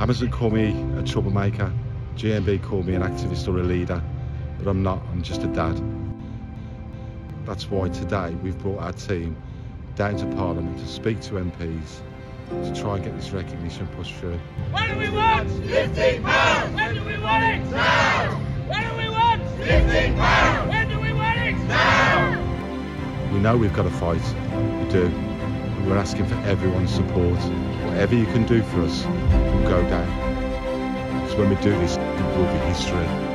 Amazon call me a troublemaker, GMB call me an activist or a leader, but I'm not, I'm just a dad. That's why today we've brought our team down to Parliament to speak to MPs to try and get this recognition pushed through. What do we want? £15! When do we want it? Now! What do we want? £15! When do we want it? Now! We know we've got to fight, we do, and we're asking for everyone's support. Whatever you can do for us will go down. Because when we do this, it will be history.